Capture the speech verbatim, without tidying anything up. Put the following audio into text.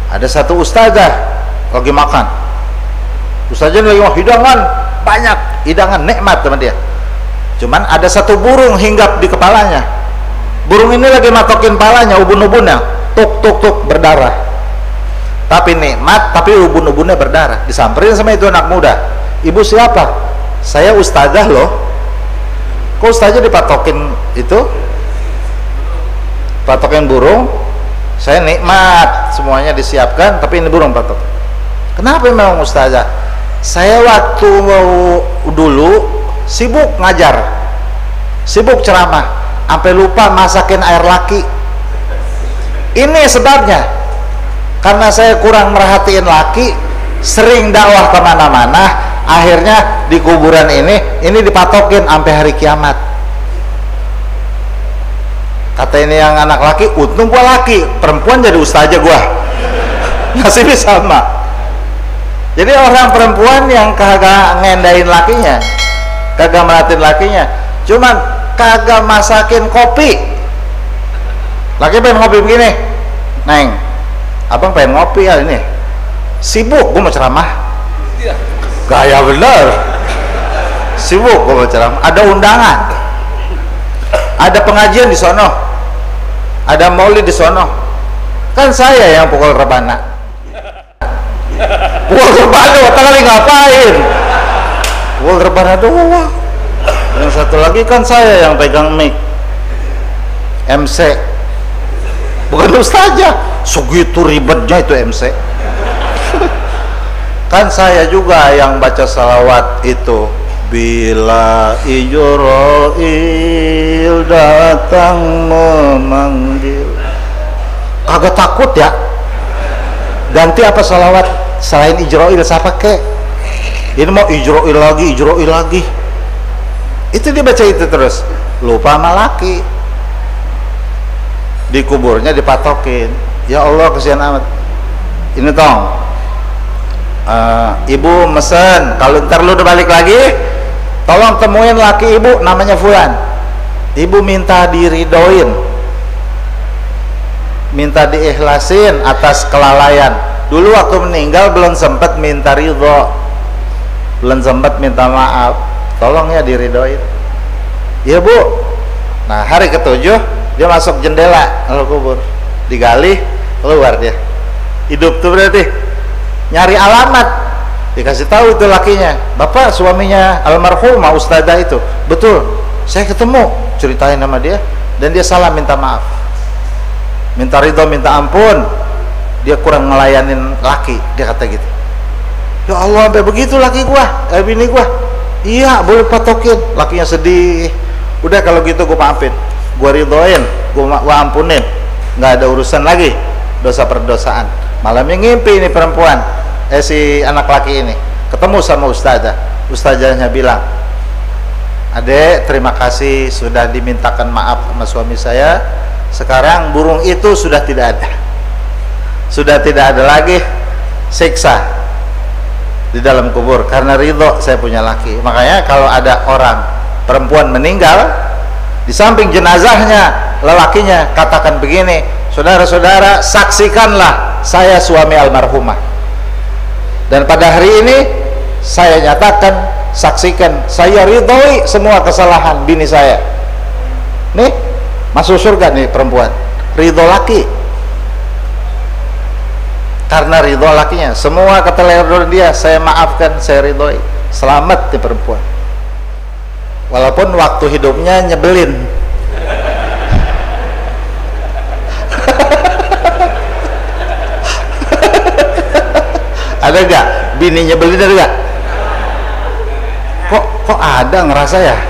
Ada satu ustazah lagi makan, ustazah lagi mau hidangan banyak, hidangan nikmat teman dia. Cuman ada satu burung hinggap di kepalanya. Burung ini lagi matokin palanya, ubun-ubunnya, tuk tuk tuk berdarah. Tapi nikmat, tapi ubun-ubunnya berdarah. Disamperin sama itu anak muda. Ibu siapa? Saya ustazah loh. Kok ustazah dipatokin itu? Patokin burung. Saya nikmat, semuanya disiapkan, tapi ini burung patok. Kenapa memang ustazah? Saya waktu mau dulu sibuk ngajar, sibuk ceramah, sampai lupa masakin air laki. Ini sebabnya, karena saya kurang merhatiin laki, sering dakwah kemana-mana, akhirnya di kuburan ini, ini dipatokin sampai hari kiamat. Kata ini yang anak laki, untung gua laki, perempuan jadi ustazah gua. Nasibnya sama. Jadi orang perempuan yang kagak ngendain lakinya, kagak merhatiin lakinya, cuman kagak masakin kopi. Laki pengen ngopi begini, Neng, abang pengen ngopi ya ini, sibuk gua mau ceramah. Gaya bener, sibuk gua mau ceramah. Ada undangan, ada pengajian di sono, ada maulid di sono. Kan saya yang pukul rebana. Pukul rebana, otak kali ngapain? Pukul rebana doang. Yang satu lagi kan saya yang pegang mic, M C. Bukan ustazah. Segitu ribetnya itu M C. Kan saya juga yang baca salawat itu. Bila Ijroil datang memanggil, kagak takut ya? Ganti apa salawat selain Ijroil siapa kek? Ini mau Ijroil lagi, Ijroil lagi. Itu dia baca itu terus, lupa sama laki. Di kuburnya dipatokin. Ya Allah kesian amat. Ini tong, uh, ibu mesen, kalau ntar lu udah balik lagi, tolong temuin laki ibu namanya Fulan. Ibu minta diridoin, minta diikhlasin atas kelalaian. Dulu waktu meninggal belum sempat minta ridho, belum sempat minta maaf. Tolong ya diridoin. Iya bu. Nah hari ketujuh dia masuk jendela lalu kubur, digali keluar dia. Hidup tuh berarti nyari alamat. Dikasih tahu itu lakinya, bapak suaminya almarhumah ustazah itu. Betul, saya ketemu, ceritain sama dia, dan dia salah minta maaf, minta ridho, minta ampun. Dia kurang ngelayanin laki, dia kata gitu. Ya Allah, sampai begitu laki gua, eh bini gua. Iya, boleh patokin. Lakinya sedih. Udah kalau gitu gua maafin, gua ridhoin, gua, gua ampunin, nggak ada urusan lagi dosa perdosaan. Malamnya ngimpi ini perempuan, eh si anak laki ini ketemu sama ustazah. Ustazahnya bilang, adek terima kasih sudah dimintakan maaf sama suami saya. Sekarang burung itu sudah tidak ada, sudah tidak ada lagi siksa di dalam kubur karena ridho saya punya laki. Makanya kalau ada orang perempuan meninggal, di samping jenazahnya lelakinya katakan begini, saudara-saudara saksikanlah saya suami almarhumah, dan pada hari ini saya nyatakan, saksikan, saya ridhoi semua kesalahan bini saya. Nih masuk surga nih perempuan, ridho laki. Karena ridho lakinya, semua keteledoran dia saya maafkan, saya ridhoi. Selamat nih perempuan. Walaupun waktu hidupnya nyebelin. Ada gak bini nyebelin, ada gak? Kok kok ada ngerasa ya?